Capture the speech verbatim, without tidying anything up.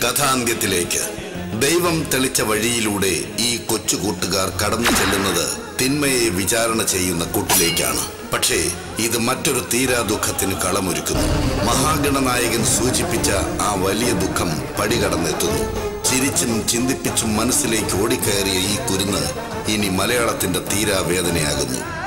കഥാന്ത്യത്തിലേക്ക്. ദൈവം തെളിച്ച വഴിയിലൂടെ ഈ കൊച്ചു കൂട്ടുകാർ കടന്നു ചെല്ലുന്നത് തിന്മയെ വിചാരണ ചെയ്യുന്ന കൂട്ടിലേക്കാണ്. പക്ഷേ ഇത് മറ്റൊരു തീരാ ദുഃഖത്തിന് കളമൊരുക്കുന്നു. മഹാഗണനായകൻ സൂചിപ്പിച്ച ആ വലിയ ദുഃഖം പടികടന്നെത്തുന്നു. ചിരിച്ചും ചിന്തിപ്പിച്ചും മനസ്സിലേക്ക് ഓടിക്കയറിയ ഈ കുരുന്ന് ഇനി മലയാളത്തിന്റെ തീരാ വേദനയാകുന്നു.